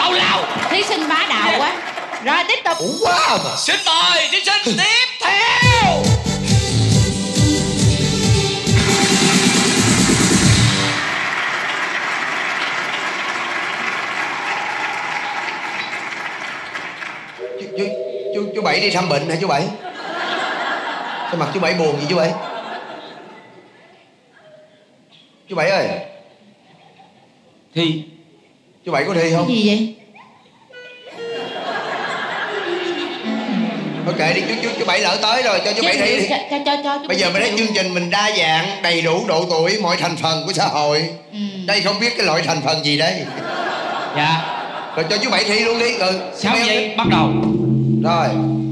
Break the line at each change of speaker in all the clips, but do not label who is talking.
tào lao.
Thí sinh bá đạo quá. Rồi tiếp tục.
Wow.
Xin mời thí sinh tiếp theo.
Chú Bảy đi thăm bệnh hả chú Bảy? Sao mặt chú Bảy buồn gì chú Bảy? Chú Bảy ơi.
Thi.
Chú Bảy có thi không?
Cái gì vậy?
Thôi kệ đi chú Bảy lỡ tới rồi cho chú Bảy thi đi.
Cho
bây giờ mình thấy chương trình mình đa dạng, đầy đủ độ tuổi, mọi thành phần của xã hội. Đây không biết cái loại thành phần gì đây.
Dạ.
Rồi cho chú Bảy thi luôn đi. Rồi
6 giây bắt đầu.
Rồi.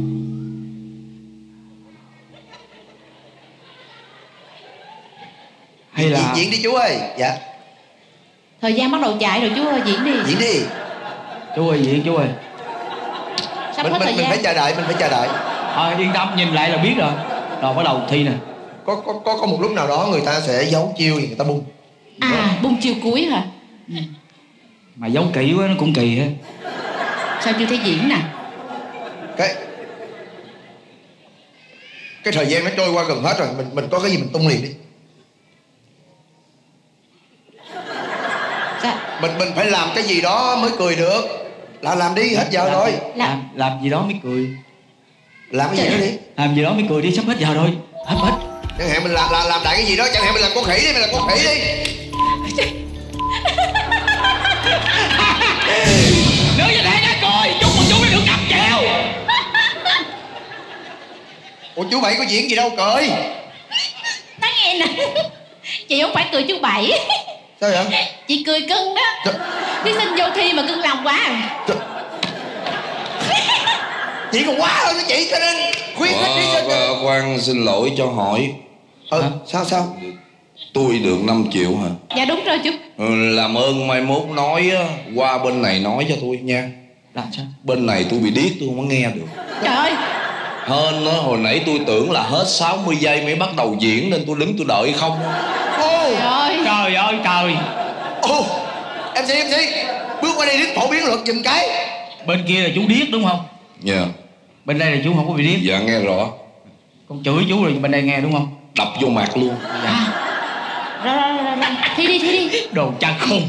Hay là
diễn đi chú ơi. Dạ.
Thời gian bắt đầu chạy rồi chú ơi, diễn đi.
Diễn đi.
Chú ơi, diễn chú ơi.
Sắp hết thời gian.
Mình phải chờ đợi, mình phải chờ đợi.
Yên tâm, nhìn lại là biết rồi. Rồi bắt đầu thi nè.
Có một lúc nào đó người ta sẽ giấu chiêu thì người ta bung.
Bung chiêu cuối hả?
Mà giấu kỹ quá nó cũng kỳ ha.
Sao chưa thấy diễn nè?
Cái thời gian nó trôi qua gần hết rồi. Mình có cái gì mình tung liền đi.
Sao?
Mình phải làm cái gì đó mới cười được. Làm đi, hết giờ rồi.
Làm gì đó mới cười.
Làm cái gì đó đi.
Làm gì đó mới cười đi, sắp hết giờ rồi. Hết.
Chẳng hạn mình làm đại cái gì đó. Chẳng hạn mình làm con khỉ đi, mình làm con khỉ đi.
Nếu như thế đã cười, chúc mừng chú đã được 5 triệu.
Ủa chú Bảy có diễn gì đâu cười.
Nói nghe nè. Chị không phải cười chú Bảy.
Sao vậy?
Chị cười cưng đó. Thí sinh vô thi mà cưng lòng quá.
Chị còn quá hơn chị, cho nên khuyến khích thí sinh.
Khoan xin lỗi cho hỏi.
Sao?
Tôi được 5 triệu hả?
Dạ đúng rồi chú.
Làm ơn mai mốt nói á, qua bên này nói cho tôi nha.
Làm sao?
Bên này tôi bị điếc, tôi không có nghe được.
Trời ơi.
Hên á, hồi nãy tôi tưởng là hết 60 giây mới bắt đầu diễn nên tôi đứng tôi đợi không.
Trời ơi trời.
MC bước qua đây đứng phổ biến luật giùm cái.
Bên kia là chú điếc đúng không?
Dạ.
Bên đây là chú không có bị điếc.
Dạ nghe rõ.
Con chửi chú rồi bên đây nghe đúng không?
Đập vô mặt luôn.
Rồi. Thi đi.
Đồ cha khùng.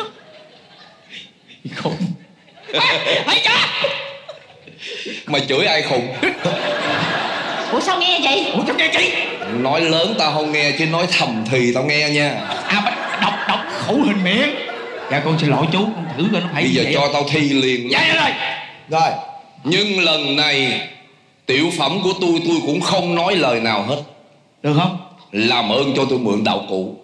Khùng.
Hãy cha.
Mà chửi ai khùng?
Ủa sao nghe vậy?
Ủa sao nghe chị?
Nói lớn tao không nghe chứ nói thầm thì tao nghe nha.
Đọc khẩu hình miệng. Dạ con xin lỗi chú, con thử coi nó phải.
Bây giờ cho tao thi liền.
Dạ
rồi. Nhưng lần này tiểu phẩm của tôi cũng không nói lời nào hết.
Được không?
Làm ơn cho tôi mượn đạo cụ.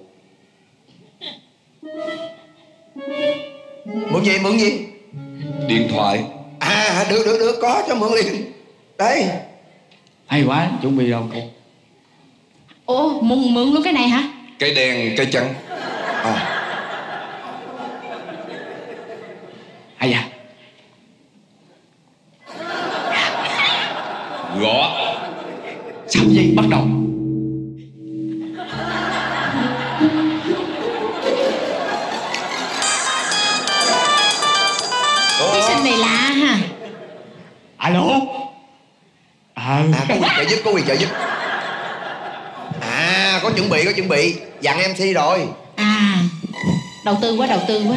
Mượn gì?
Điện thoại.
Được, có cho mượn liền. Đây.
Hay quá, chuẩn bị đạo cụ.
Ồ, mượn luôn cái này hả?
Cái đen, cái trắng.
Hay da.
Gõ.
6 giây bắt đầu.
Thí sinh này lạ ha.
Alo.
Có quyền trợ giúp. Có chuẩn bị. Dặn MC rồi.
Đầu tư quá.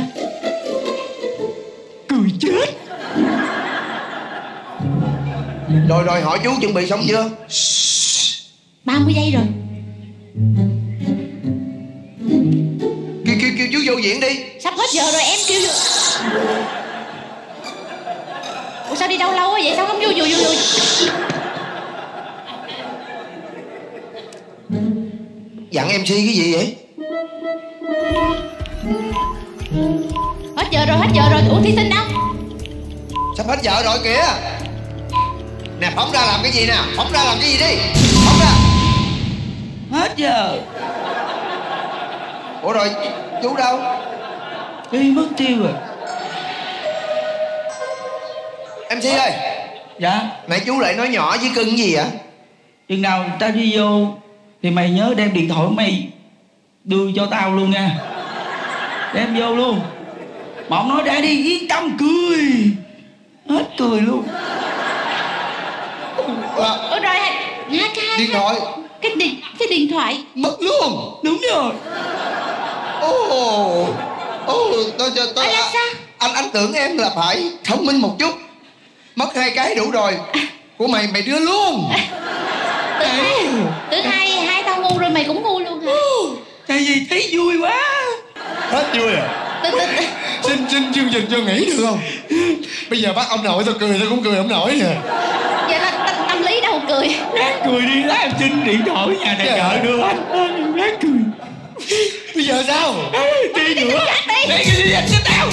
Cười chết.
Rồi hỏi chú chuẩn bị xong chưa?
30 giây rồi.
Kêu chú vô diễn đi.
Sắp hết giờ rồi em kêu. Ủa sao đi đâu lâu quá vậy? Sao không vô.
Dặn MC cái gì vậy?
Hết giờ rồi. Ủa thí sinh đâu?
Sắp hết giờ rồi kìa. Nè phóng ra làm cái gì nè. Phóng ra làm cái gì đi. Phóng ra.
Hết giờ.
Ủa rồi chú đâu?
Đi mất tiêu rồi.
MC ơi.
Dạ.
Nãy chú lại nói nhỏ với cưng gì vậy?
Chừng nào tao đi vô thì mày nhớ đem điện thoại của mày đưa cho tao luôn nha. Đem vô luôn. Mà ông nói ra đi yên tâm cười. Hết cười luôn.
Ủa rồi
Điện thoại
cái điện thoại
mất luôn.
Đúng rồi.
Tôi
là sao?
anh tưởng em là phải thông minh một chút. Mất 2 cái đủ rồi. Của mày đưa luôn.
Tưởng hai tao ngu rồi mày cũng ngu luôn hả?
Tại vì thấy vui quá.
Hết vui à? Xin chương trình cho nghỉ được không? Bây giờ bắt ông nội tao cười tao cũng cười ông nội nè.
Vậy là tâm lý đâu cười.
Ráng cười đi, lát em xin điện thoại nhà này chợ đưa anh. Ráng cười.
Bây giờ sao?
Đi nữa.
Đi cái gì anh xin tao.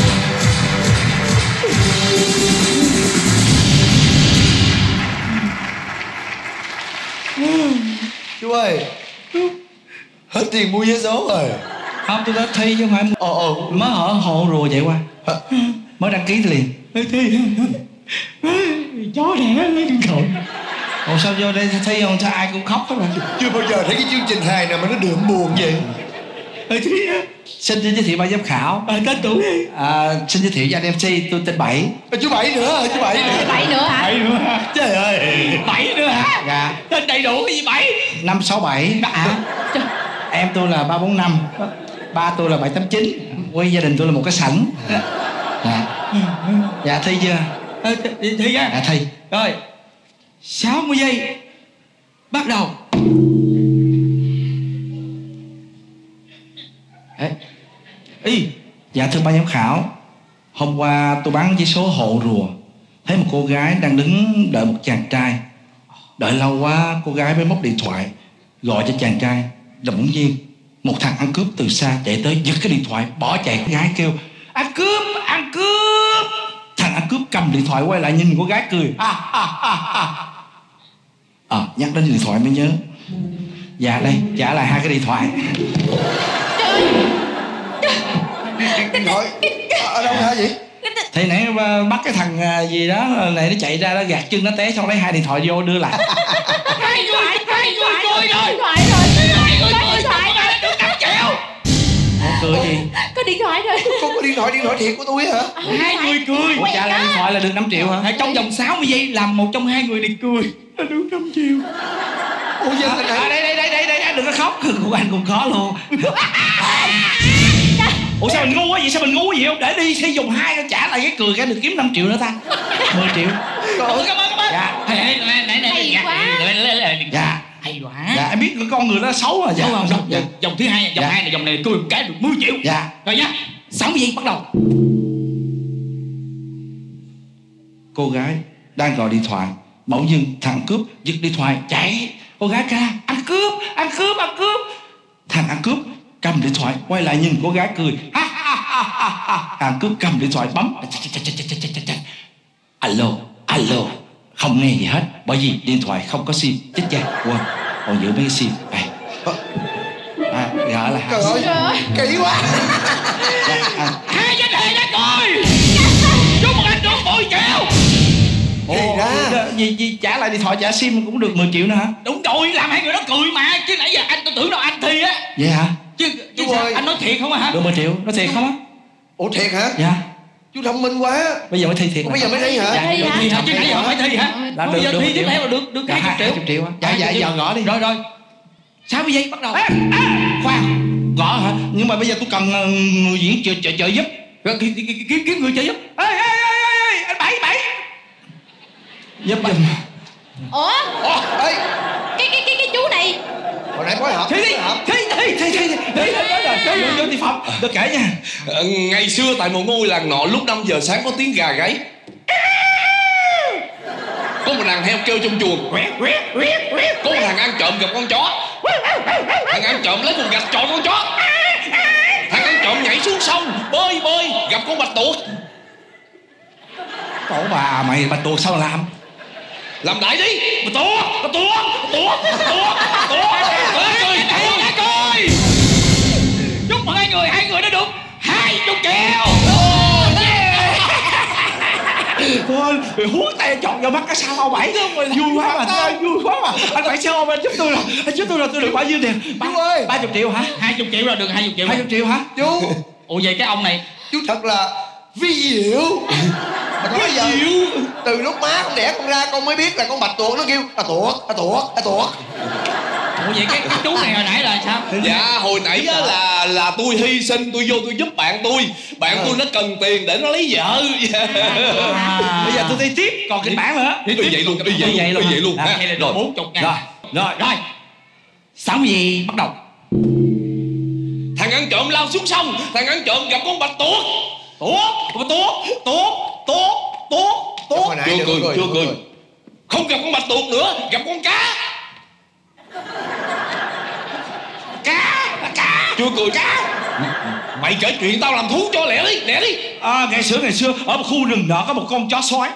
Chú ơi, hết tiền mua vé số rồi.
Không, tôi đã thi chứ không phải. Mới ở hộ rùa chạy qua. Mới đăng ký liền. Thi. Chó đẻ lấy điện thoại. Ủa sao vô đây thi không? Sao ai cũng khóc hết rồi?
Chưa bao giờ thấy cái chương trình hài nào mà nó đượm buồn vậy.
Xin giới thiệu ban giám khảo. Tên tuổi. Xin giới thiệu với anh MC, tôi tên Bảy.
Chú Bảy nữa, chú Bảy nữa.
Bảy nữa hả?
7 nữa hả?
Trời ơi.
7 nữa hả?
Dạ.
Tên đầy đủ cái gì 7?
567. Em tôi là 345. Ba tôi là 789. Quê gia đình tôi là một cái sảnh. Dạ thi chưa?
Thi á?
Dạ thi.
Rồi 60 giây bắt đầu.
Dạ thưa ban giám khảo, hôm qua tôi bắn với số hộ rùa, thấy một cô gái đang đứng đợi một chàng trai. Đợi lâu quá cô gái mới móc điện thoại gọi cho chàng trai. Là bỗng nhiên một thằng ăn cướp từ xa chạy tới giật cái điện thoại bỏ chạy. Cô gái kêu ăn cướp, ăn cướp. Thằng ăn cướp cầm điện thoại quay lại nhìn cô gái cười. Nhắc đến điện thoại mới nhớ. Dạ đây, trả lại 2 cái điện thoại.
Điện thoại ở đâu hả vậy?
Thì nãy bắt cái thằng gì đó này nó chạy ra, nó gạt chân nó té xong lấy 2 điện thoại vô đưa lại.
Hai người cười rồi.
Điện thoại rồi.
Hai người
Có
cười
điện thoại rồi.
được 5 triệu.
Ủa cười gì?
Có điện thoại rồi.
Con có điện thoại thiệt của tôi hả?
Hai người cười.
Ủa trả lại điện thoại là được 5 triệu hả?
Trong vòng 60 giây làm một trong hai người này cười là được 5 triệu.
Ủa giờ thế này.
Đây, đừng có khóc. Của anh cũng có luôn. Ủa sao mình ngu quá vậy? Sao mình ngu quá vậy không? Để đi sẽ dùng 2 nó trả lại cái cười cái được kiếm 5 triệu nữa ta. 10 triệu.
Cảm ơn.
Dạ.
Hay quá.
Dạ.
Hay quá.
Dạ em biết cái con người đó xấu mà. Dạ.
Đúng không?
Dạ.
Vòng thứ hai, vòng 2 này, vòng này cười một cái được 10 triệu.
Dạ.
Rồi nha. 60 giây bắt đầu.
Cô gái đang gọi điện thoại, bỗng dưng thằng cướp giật điện thoại chạy. Cô gái ca ăn cướp, ăn cướp, ăn cướp. Thằng ăn cướp cầm điện thoại quay lại nhìn cô gái cười. Thằng cướp cầm điện thoại bấm. Alo. Không nghe gì hết bởi vì điện thoại không có sim. Chết cha, quên còn giữ mấy cái sim này. Gỡ là
Trời ơi, kỹ quá.
Hai danh hề ra cười. Chúc một anh được 10 triệu.
Thì ra
gì trả lại điện thoại trả sim cũng được 10 triệu nữa hả?
Đúng rồi, làm hai người đó cười mà. Chứ nãy giờ tôi tưởng đâu anh thi á.
Vậy hả?
Chứ
Chú
sao?
ơi.
Anh nói thiệt không hả?
Được 10 triệu, nó thiệt không á?
Ủa thiệt hả?
Dạ.
Chú thông minh quá.
Bây giờ mới thi thiệt.
Ủa, bây giờ mới thi hả?
Thi hả?
Thi hả? Chứ nãy giờ phải thi hả?
Là
Bây giờ
được
thi
10
tiếp
triệu.
theo là được 20 triệu.
20 triệu hả? Dạ giờ gõ đi.
Rồi 60 giây bắt đầu.
Khoan, gõ hả? Nhưng mà bây giờ tôi cần người diễn trợ giúp.
Rồi, kiếm người trợ giúp.
Ê, anh Bảy. Giúp giùm.
Ủa?
Ê,
Cái chú này.
hồi nãy phối hợp.
Thi. Vô đi phòng. Tôi kể nha.
Ngày xưa tại một ngôi làng nọ, lúc 5 giờ sáng có tiếng gà gáy. Có một thằng heo kêu trong chuồng. Có một thằng ăn trộm gặp con chó. Thằng ăn trộm lấy cục gạch chọn con chó. Thằng ăn trộm nhảy xuống sông bơi gặp con bạch tuộc.
Tổ bà mày bạch tuộc sao làm?
Làm đại đi.
Bạch tuộc. Cười. Chúc mừng hai người đã được 20 triệu.
Thôi, huống tay chọn vào mắt cái sao ông Bảy. Vui quá mà. Anh Bảy sao ông anh giúp tôi là tôi được bao nhiêu tiền?
Chú ơi.
30 triệu hả?
20 triệu là được 20 triệu.
20 triệu hả?
Chú.
Ủa vậy cái ông này
Chú thật là vi diệu. Bây giờ từ lúc má con đẻ con ra con mới biết là con bạch tuộc nó kêu tuộc.
Ủa vậy cái chú này hồi nãy là sao?
Dạ hồi nãy á là tôi hy sinh, tôi vô tôi giúp bạn tôi. Bạn tôi nó cần tiền để nó lấy vợ.
Bây giờ tôi đi tiếp, còn kịch bản nữa.
Đi vậy luôn, đi vậy luôn.
Vậy là được 40.000. Rồi. Sẵn gì bắt đầu.
Thằng ăn trộm lao xuống sông, thằng ăn trộm gặp con bạch tuộc. Chưa cười. Không gặp con bạch tuộc nữa, gặp con cá. Chưa cười. Mày kể chuyện tao làm thú cho lẹ đi.
Ngày xưa ở một khu rừng nọ có một con chó sói.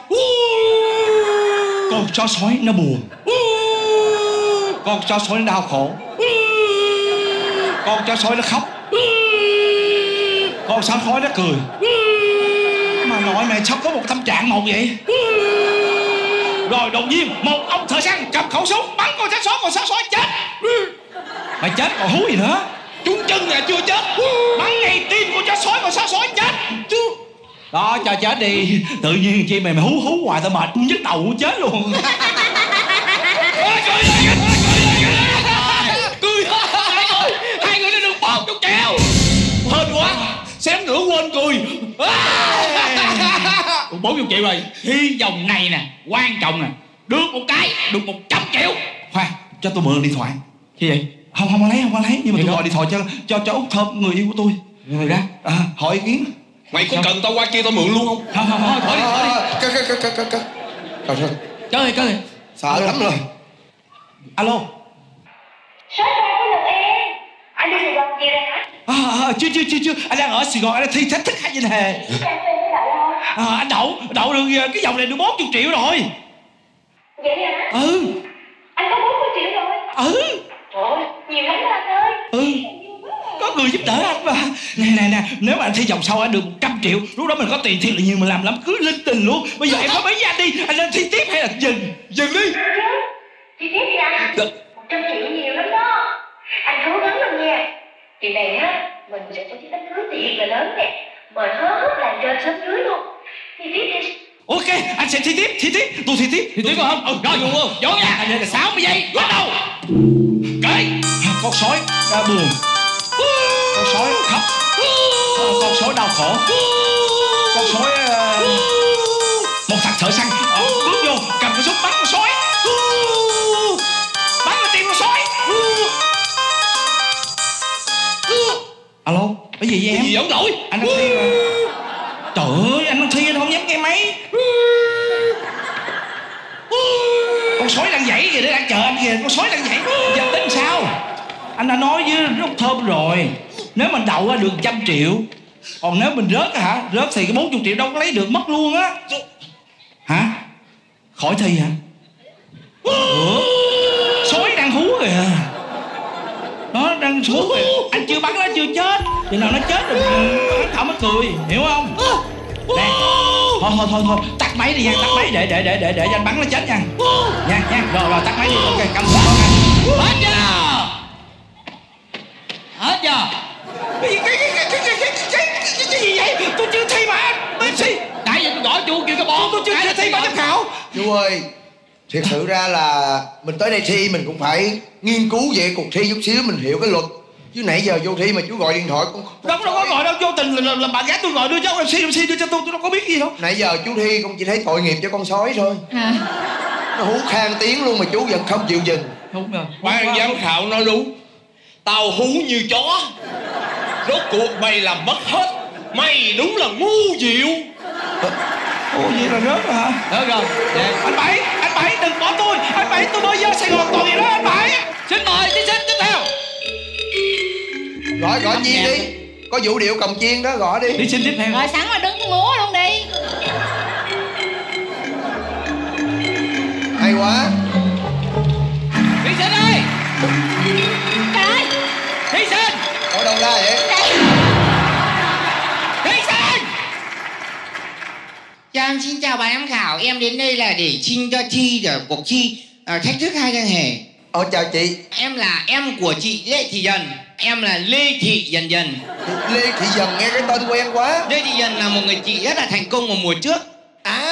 Con chó sói nó buồn. Con chó sói nó đau khổ. Con chó sói nó khóc. Con chó sói nó cười. Mà nội mày sao có một tâm trạng một vậy? Rồi đột nhiên một ông thợ săn cầm khẩu súng bắn con chó sói chết. Mày chết còn hú gì nữa?
Trúng chân là chưa chết.
Bắn ngay tim con chó sói chết. Đó cho chết đi. Tự nhiên chi mày hú hoài tao mệt nhức đầu muốn chết luôn.
Cười. Hai người nó được 40 triệu. Hên quá. Xém nữa quên cười.
40 triệu rồi. Hy vọng này nè, quan trọng nè. Được một cái, được 100 triệu.
Khoan, cho tôi mượn điện thoại.
Gì vậy?
Không lấy. Nhưng mà tôi gọi điện thoại cho Út Thơm, người yêu của tôi.
Người ra.
Hỏi ý kiến.
Mày có cần tao qua kia tao mượn luôn không?
Không, thôi đi.
Trời
Chơi.
sợ lắm rồi.
Alo.
Sếp ơi, có lượt em. Anh đi Sài Gòn gì rồi hả?
Chưa. Anh đang ở Sài Gòn, anh đang thi thách thức hai danh hề.
Em với đậu không?
Anh đậu được cái vòng này được 40 triệu rồi.
Vậy hả?
Anh
có 40 triệu rồi? Trời ơi, nhiều lắm đó anh ơi.
Có người giúp đỡ anh mà. Nè, nếu mà anh thi vòng sau anh được 100 triệu, lúc đó mình có tiền thiệt là nhiều, mình làm lắm cứ linh tinh luôn. Bây giờ em nói mấy với anh đi, anh nên thi tiếp hay là dừng đi?
Thi tiếp đi anh. 100 triệu nhiều lắm đó. Anh cố gắng lên nha. Kỳ này á, mình sẽ tổ chức đám cưới tiệc là lớn nè. Mời hết làng trên sớm cưới luôn. Thi tiếp đi.
Ok, anh sẽ thi tiếp. Tôi thi tiếp.
Thi tiếp không? Rồi, vô nha. 60 giây, bắt đầu.
Kệ.
Con sói buồn. Con sói khóc. Con sói đau khổ. Con sói một thằng thợ săn bước vô cầm cái súng bắn con sói. Bắn vào tim con sói. Alo, cái gì vậy em?
Gì ổng nổi?
Anh đang thi mà. Trời ơi, anh đang thi anh không dám nghe máy. Con sói đang dãy kìa, đang chờ anh kìa. Con sói đang dãy. Giờ tính sao? Anh đã nói với Út Thơm rồi. Nếu mình đậu ra được 100 triệu. Còn nếu mình rớt hả? Rớt thì cái 40 triệu đâu có lấy được, mất luôn á. Hả? Khỏi thi hả? Sói đang hú kìa. Nó đang hú kìa. Anh chưa bắn nó chưa chết. Chừng nào nó chết rồi hắn thảo mới cười. Hiểu không? Nè. Thôi. Tắt máy đi nha. Tắt máy để cho anh bắn nó chết nha. Nha. Rồi tắt máy đi. Ok, cầm xuống con anh.
Hết chưa?
Cái gì vậy? Tôi chưa thi mà anh. Tôi thi.
Nãy giờ tôi gọi chú kêu cái bộ.
Tôi chưa thi ban giám khảo.
Chú ơi, thiệt sự ra là mình tới đây thi mình cũng phải nghiên cứu về cuộc thi chút xíu, mình hiểu cái luật. Chứ nãy giờ vô thi mà chú gọi điện thoại cũng
đâu có gọi đâu, vô tình là bạn gái tôi gọi đưa cho MC đưa cho tôi đâu có biết gì đâu.
Nãy giờ chú thi con chỉ thấy tội nghiệp cho con sói thôi. Nó hú khang tiếng luôn mà chú vẫn không chịu dừng.
Đúng rồi.
Ban giám khảo nói đúng. Tao hú như chó. Rốt cuộc mày làm mất hết. Mày đúng là ngu diệu.
Ủa vậy là rớt rồi hả?
Rớt rồi.
Anh Bảy đừng bỏ tôi. Anh Bảy tôi mới vô Sài Gòn toàn gì đó anh Bảy.
Xin mời thí sinh tiếp theo.
Gọi chiên đi. Có vũ điệu cồng chiên đó, gọi đi.
Thí sinh tiếp theo.
Rồi sẵn mà đứng múa luôn đi.
Hay quá.
Thí sinh ơi.
Trời ơi.
Thí sinh.
Ở đâu ra vậy?
Thí sinh.
Em xin chào ban giám khảo, em đến đây là để xin cho thi ở cuộc thi thách thức hai danh hề.
Chào chị.
Em là em của chị Lê Thị Dần. Em là Lê Thị Dần.
Lê Thị Dần nghe cái tên quen quá.
Lê Thị Dần là một người chị rất là thành công vào mùa trước.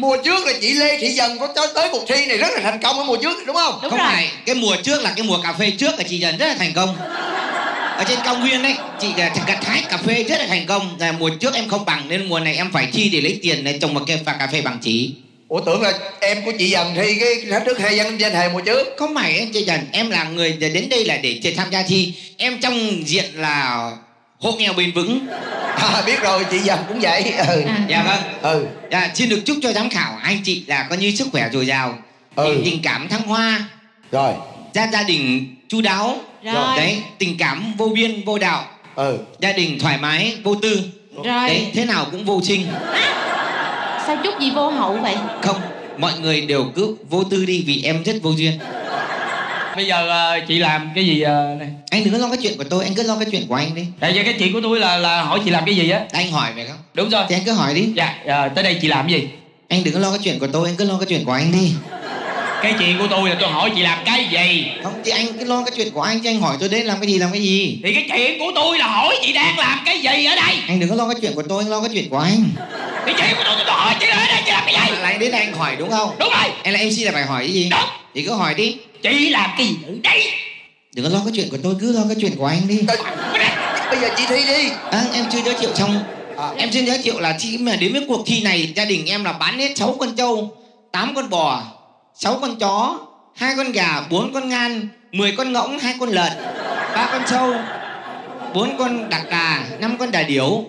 Mùa trước là chị Lê Thị Dần có tới cuộc thi này rất là thành công ở mùa trước đúng không?
Không phải, cái mùa trước là cái mùa cà phê trước của chị Dần rất là thành công. Ở trên cao nguyên ấy, chị gặt hái cà phê rất là thành công. Là mùa trước em không bằng nên mùa này em phải thi để lấy tiền để trồng một cây cà phê bằng chỉ.
Ủa tưởng là em của chị Dần thi cái thách thức hai văn danh hài mùa trước.
Không phải em chị Dần, em là người đến đây là để tham gia thi. Em trong diện là hộ nghèo bền vững.
Biết rồi, chị Dần cũng vậy.
Dạ vâng. Dạ, xin được chúc cho giám khảo anh chị là có như sức khỏe dồi dào, tình cảm thăng hoa,
rồi
gia đình chu đáo,
rồi
đấy, tình cảm vô biên vô đạo, gia đình thoải mái vô tư,
rồi
đấy, thế nào cũng vô trinh.
Sao chút gì vô hậu vậy?
Không, mọi người đều cứ vô tư đi vì em rất vô duyên.
Bây giờ chị làm cái gì này?
Anh đừng có lo cái chuyện của tôi, anh cứ lo cái chuyện của anh đi.
Tại vì cái chuyện của tôi là hỏi chị làm cái gì á.
Anh hỏi phải không?
Đúng rồi.
Thì anh cứ hỏi đi.
Dạ, tới đây chị làm cái gì?
Anh đừng có lo cái chuyện của tôi, anh cứ lo cái chuyện của anh đi.
Cái chuyện của tôi là tôi hỏi chị làm cái gì?
Không, thì anh cứ lo cái chuyện của anh chứ anh hỏi tôi đến làm cái gì.
Thì cái chuyện của tôi là hỏi chị đang làm cái gì ở đây.
Anh đừng có lo cái chuyện của tôi, anh lo cái chuyện của anh.
Cái chuyện của tôi hỏi chị ở đây chị làm cái gì?
Là anh đến đây anh hỏi đúng không?
Đúng rồi.
Anh là MC là phải hỏi cái gì?
Đúng.
Thì cứ hỏi đi.
Chị làm cái gì ở đây?
Đừng có lo cái chuyện của tôi, cứ lo cái chuyện của anh đi.
Bây giờ chị thi đi.
Em chưa giới thiệu xong. Em xin giới thiệu là khi mà đến với cuộc thi này, gia đình em là bán hết 6 con trâu, 8 con bò, 6 con chó, 2 con gà, 4 con ngan, 10 con ngỗng, 2 con lợn, 3 con trâu, 4 con đặc cà, 5 con đà điểu.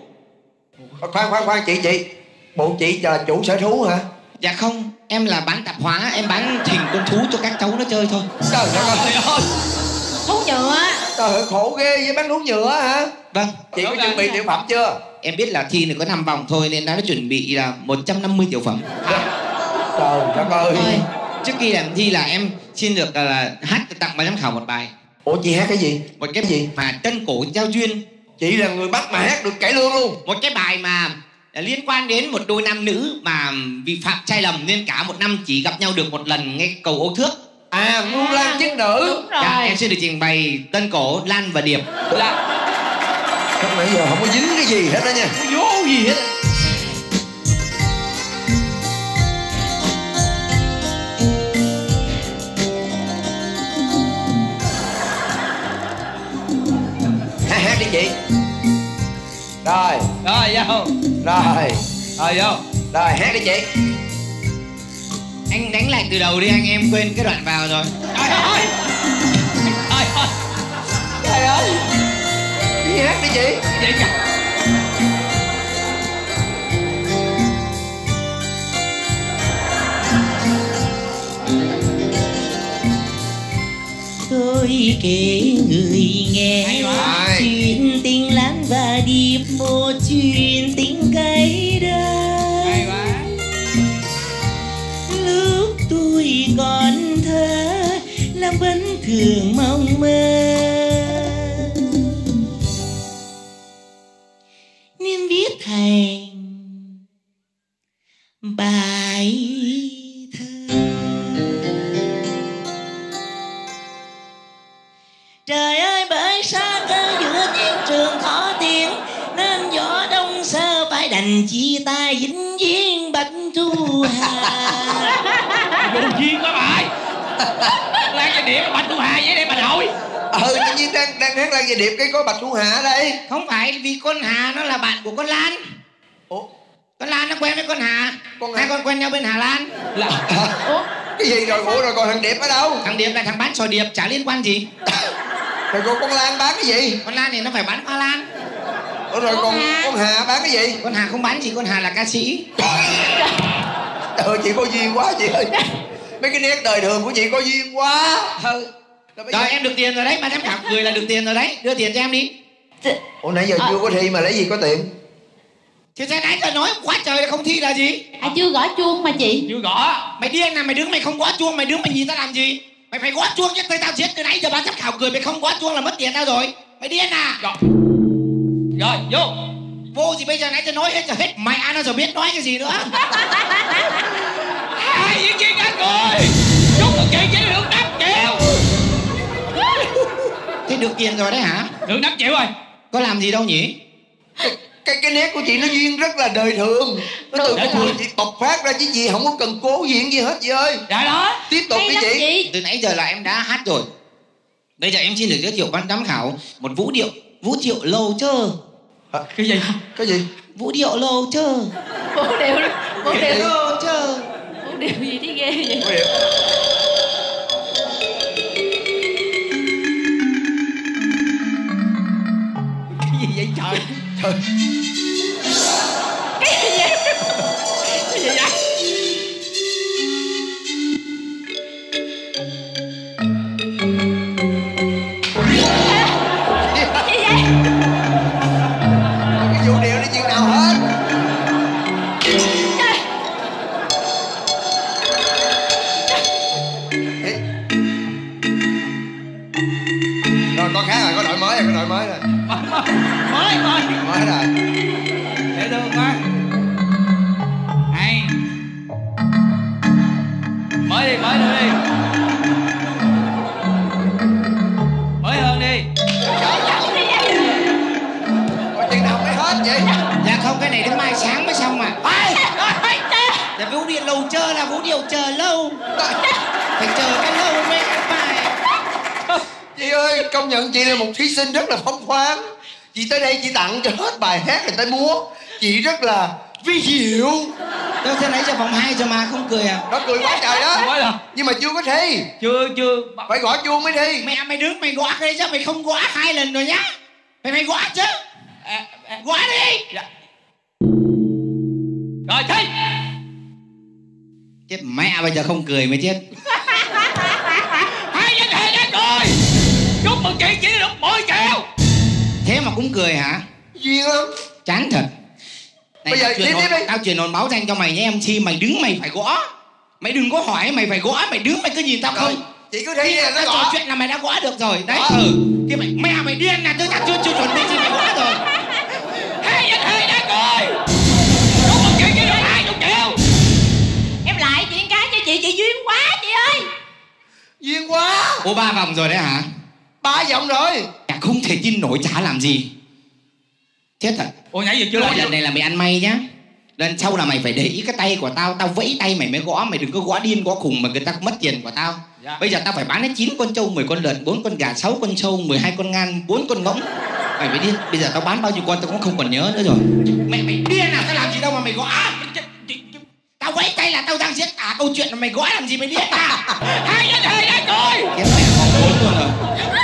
Khoan chị bộ chị là chủ sở thú hả?
Dạ không, em là bán tạp hóa, em bán thình con thú cho các cháu nó chơi thôi.
Trời ơi,
Thú nhựa.
trời ơi, khổ ghê với bán thú nhựa hả?
Vâng.
Chị có chuẩn bị tiểu phẩm chưa?
Em biết là thi này có 5 vòng thôi nên đã chuẩn bị là 150 tiểu phẩm.
Trời đất ơi.
Trước khi làm thi là em xin được là hát tặng ban giám khảo một bài.
Ủa chị hát cái gì?
Một cái gì mà tân cổ giao duyên.
Chị là người Bắc mà hát được cải lương luôn.
Một cái bài mà liên quan đến một đôi nam nữ mà vi phạm sai lầm nên cả một năm chỉ gặp nhau được một lần ngay cầu Ô Thước.
Muôn Lan Chức Nữ.
Đúng rồi.
Dạ, em xin được trình bày tân cổ Lan và Điệp.
Lúc nãy giờ không có dính cái gì hết đó nha.
Không có vô gì hết.
Hát đi chị. Rồi
vô.
Rồi hát đi chị.
Anh đánh lại từ đầu đi, anh em quên cái đoạn vào rồi.
Trời ơi. Đi hát đi chị.
Vậy cả.
Tôi kể người nghe chuyện tình Lan và Điệp, một chuyện tình cay đắng. Lúc tôi còn thơ Lam vẫn thường mong mơ nên viết thành bài thơ. Trời ơi bởi xa cơ giữa chiến trường thọ tiền nên gió đông sơ phải đành chia tay vĩnh viễn Bạch Thu Hà.
Vô duyên quá bài. Lan và Điệp Bạch Thu Hà vậy đây bà nội.
Tự nhiên đang hát Lan và Điệp cái có Bạch Thu Hà ở đây.
Không phải vì con Hà nó là bạn của con Lan.
Ủa?
Con Lan nó quen với con Hà. Hai con quen nhau bên Hà Lan.
Ủa? Cái gì rồi? Ủa rồi còn thằng Điệp ở đâu?
Thằng Điệp là thằng bán sò điệp, chả liên quan gì.
Rồi còn con Lan bán cái gì?
Con Lan thì nó phải bán hoa lan.
Ủa rồi còn con Hà bán cái gì?
Con Hà không bán gì, con Hà là ca sĩ.
Trời ơi, chị có duyên quá chị ơi. Mấy cái nét đời thường của chị có duyên quá.
Rồi em được tiền rồi đấy, ban giám khảo cười là được tiền rồi đấy. Đưa tiền cho em đi.
Ủa nãy giờ chưa có thi mà lấy gì có tiền?
Thì thế nãy giờ nói quá trời là không thi là gì?
Chưa gõ chuông mà chị.
Chưa gõ.
Mày điên à, mày đứng mày không gõ chuông, mày đứng mày nhìn tao làm gì? Mày phải gõ chuông chứ, tao giết từ nãy giờ ban giám khảo cười mày không gõ chuông là mất tiền tao rồi. Mày điên à?
Rồi vô.
Vô gì bây giờ nãy giờ nói hết rồi, hết mày ăn nó rồi biết nói cái gì nữa.
Hai diễn viên các người chúc thực hiện chỉ được 5 triệu.
Thế được tiền rồi đấy hả?
Được 5 triệu rồi.
Có làm gì đâu nhỉ?
cái nét của chị nó duyên rất là đời thường. Nó từ con người chị bộc phát ra chứ chị không có cần cố diễn gì hết chị ơi.
Dạ đó.
Tiếp tục đi chị.
Từ nãy giờ là em đã hát rồi. Bây giờ em xin được giới thiệu ban giám khảo một vũ điệu lầu chơ.
Cái gì?
Cái gì?
Vũ điệu lầu chơ.
Vũ điệu
Lầu chơ.
vũ điệu gì thế ghê vậy?
Vũ điệu.
Cái gì vậy trời?
Trời.
Cái gì vậy?
Cái gì vậy?
Cái vũ điệu nó chuyện nào hết. Rồi con khác rồi, có đội mới rồi,
mới
rồi.
Dễ thương quá. Hay. Mới đi. Mới hơn đi.
Có chuyện nào mới hết vậy?
Dạ không, cái này đến mai sáng mới xong mà. Dạ vũ điệu lầu chơ là vũ điệu chờ lâu. Phải chờ cái lâu mới hát bài.
Chị ơi, công nhận chị là một thí sinh rất là phóng khoáng. Chị tới đây chị tặng cho hết bài hát người ta múa. Chị rất là vi diệu.
Đâu thế nãy giờ vòng 2 rồi mà không cười à?
Nó cười quá trời đó. Nhưng mà chưa có thi.
Chưa.
Phải gõ chuông mới thi.
Mày đứng mày gõ cái chứ mày không gõ 2 lần rồi nhá. Mày gõ chứ. Gõ đi.
Dạ. Rồi thi.
Chết mẹ, bây giờ không cười mới chết.
Hai nhân hệ đã cười. Chúc mừng chị chỉ được 10 triệu.
Thế mà cũng cười hả?
Duyên lắm.
Chán thật. Này,
bây giờ tiếp đi.
Tao truyền hồn báo danh cho mày nhé MC. Mày đứng mày phải gõ. Mày đừng có hỏi, mày phải gõ. Mày đứng mày cứ nhìn tao không.
Chị cứ thi là nó
trò
gõ.
chuyện là mày đã gõ được rồi. Đấy. Kia mày điên à? Tôi chưa chuẩn bị gì mày gõ rồi.
Hai nhân hệ đã cười. Chúc mừng chị chỉ được 20 triệu.
Em lại chuyện cái cho chị duyên quá chị ơi.
Duyên quá.
Ủa 3 vòng rồi đấy hả?
3 vòng rồi.
Chả không thể tin nổi, chả làm gì. Chết thật.
Ủa nãy giờ chưa làm.
Lần này là mày ăn may nhá. Lần sau là mày phải để ý cái tay của tao. Tao vẫy tay mày mới gõ. Mày đừng có gõ điên gõ khùng mà người ta mất tiền của tao.
Dạ.
Bây giờ tao phải bán đến 9 con trâu, 10 con lợn, 4 con gà, 6 con trâu, 12 con ngan, 4 con ngỗng. Mày phải điên. Bây giờ tao bán bao nhiêu con tao cũng không còn nhớ nữa rồi. Mày điên à? Tao làm gì đâu mà mày gõ. Tao vẫy tay là tao đang diễn tả câu chuyện mà mày gõ làm gì mày điên à?
Hai nhân hệ đã cười.
Cái mẹ còn 4 luôn rồi.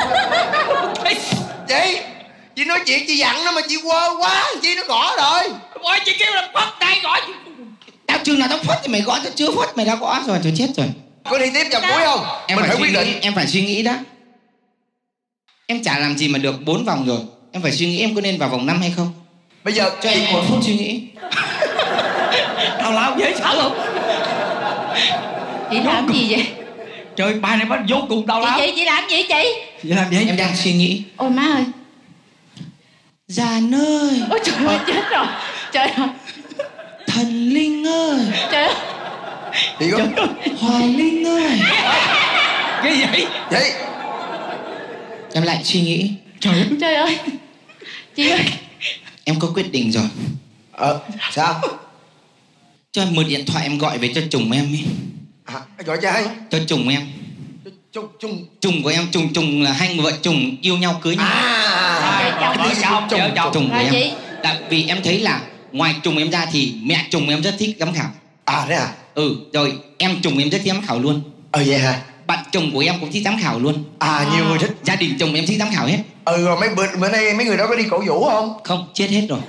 Chị nói chuyện chị dặn nó mà chị quơ quá. Chị nó gõ rồi.
Ôi chị kêu là phất tay gõ.
Tao chừng nào tao phất thì mày gõ, tao chưa phất mày đã gõ rồi, tôi chết rồi.
Có thi tiếp vòng cuối không?
Em
mình phải
suy
quyết định.
nghĩ, em phải suy nghĩ đó. Em chả làm gì mà được 4 vòng rồi. Em phải suy nghĩ em có nên vào vòng 5 hay không.
Bây giờ
cho em 1 phút suy nghĩ.
Tao lao dễ sợ không?
Chị làm gì vậy?
Trời, bài này bắt vô cùng tao lao.
Chị làm gì chị?
Chị làm gì?
Em đang suy nghĩ.
Ôi má ơi.
Giàn ơi.
Ôi trời ơi chết rồi. Trời ơi.
Thần Linh ơi.
Trời ơi.
Chị có
Hoài Linh ơi.
Cái gì vậy?
Em lại suy nghĩ.
Trời ơi. Chị ơi.
Em có quyết định rồi.
Sao?
Cho em mượn điện thoại em gọi về cho chồng em đi.
Gọi cho ai?
Cho chồng em. Chồng của em, chồng là hai người vợ chồng yêu nhau cưới nhau. Chồng của em. Tại vì em thấy là ngoài chồng em ra thì mẹ chồng em rất thích giám khảo.
Thế à?
Rồi em chồng em rất thích giám khảo luôn.
Vậy hả?
Bạn chồng của em cũng thích giám khảo luôn.
Nhiều người thích.
Gia đình chồng em thích giám khảo hết.
Rồi bữa nay mấy người đó có đi cổ vũ không?
Không, chết hết rồi.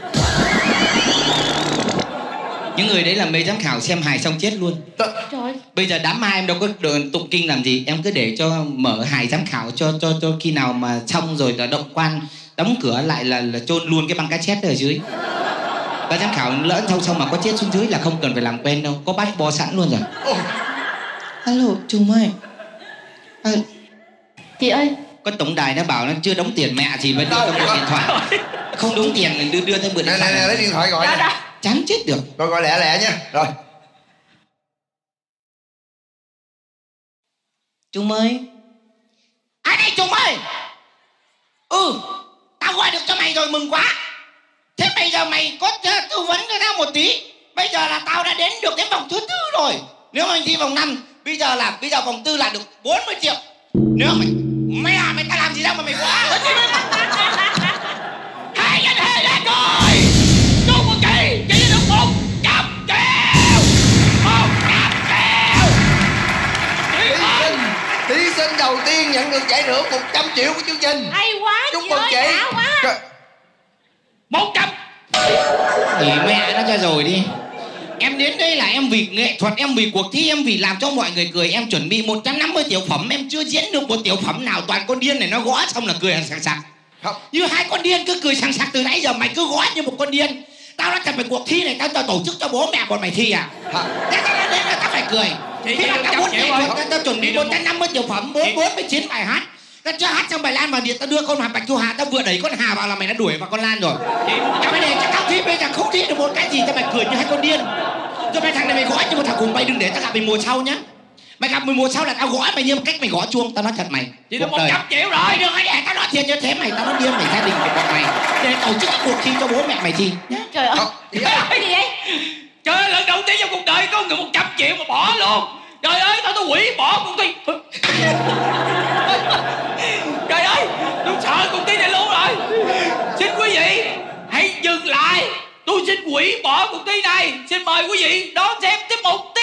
Những người đấy là mê giám khảo xem hài xong chết luôn.
Trời.
Bây giờ đám ma em đâu có đường tụng kinh làm gì. Em cứ để cho mở hài giám khảo cho khi nào mà xong rồi là động quan đóng cửa lại là chôn luôn cái băng cassette ở dưới. Ban giám khảo lỡ xong mà có chết xuống dưới là không cần phải làm quen đâu, có bát bo sẵn luôn rồi. Alo Trung ơi.
Chị ơi.
Có tổng đài nó bảo nó chưa đóng tiền mẹ gì mới đưa cho mượn điện thoại. Không đóng tiền thì đưa tới mượn điện thoại.
Nè lấy điện thoại gọi.
Chán chết được.
Rồi gọi lẹ nha. Rồi.
Trung ơi. Ai đây Trung ơi? Tao gọi được cho mày rồi, mừng quá. Thế bây giờ mày có tư vấn cho tao một tí. Bây giờ là tao đã đến được cái vòng thứ 4 rồi. Nếu mà mình thi vòng 5, bây giờ vòng 4 là được 40 triệu. Nếu mày ta làm gì đâu mà mày quá.
Hai anh hề ra coi. Cô một kỳ chỉ được 100 triệu. 100 triệu.
Thí sinh đầu tiên nhận được giải thưởng 100 triệu của chương trình.
Hay quá.
Chúc
chị
mừng
ơi,
chị.
đã quá.
100.
Thì mẹ nó cho rồi đi. Em đến đây là em vì nghệ thuật, em vì cuộc thi, em vì làm cho mọi người cười. Em chuẩn bị 150 tiểu phẩm. Em chưa diễn được một tiểu phẩm nào. Toàn con điên này nó gõ xong là cười sảng sặc. Như hai con điên cứ cười sảng sặc từ nãy giờ. Mày cứ gõ như một con điên. Tao đã cần phải cuộc thi này. Tao tổ chức cho bố mẹ bọn mày thi à? Thế tao đã đến là tao phải cười. Khi mà tao muốn nghệ thuật, tao chuẩn bị 150 tiểu phẩm, 49 bài hát. Tao chưa hát xong bài Lan mà điện, tao đưa con Bạch Thu Hà, tao vừa đẩy con Hà vào là mày đã đuổi vào con Lan rồi. Tao mới để cho tao thi, bây giờ không thi được một cái gì cho mày cười như hai con điên. Cho mày thằng này mày gõ như một thằng cùng bay, đừng để tao gặp mày mùa sau nhá. Mày gặp mày mùa sau là tao gõ mày như một cách mày gõ chuông, tao nói thật mày.
Chỉ được 100 triệu rồi.
Mày đừng có để tao nói thiệt như thế mày, tao nói điên mày gia đình mày bọn mày. Để tổ chức cuộc thi cho bố mẹ mày thi.
Trời ơi.
Cái gì vậy? Trời ơi, lần đầu tiên trong cuộc đời có người 100 triệu mà bỏ luôn. Trời ơi, tao hủy bỏ công ty. Trời ơi, tôi sợ công ty này luôn rồi. Xin quý vị hãy dừng lại. Tôi xin hủy bỏ cuộc thi này. Xin mời quý vị đón xem tiết mục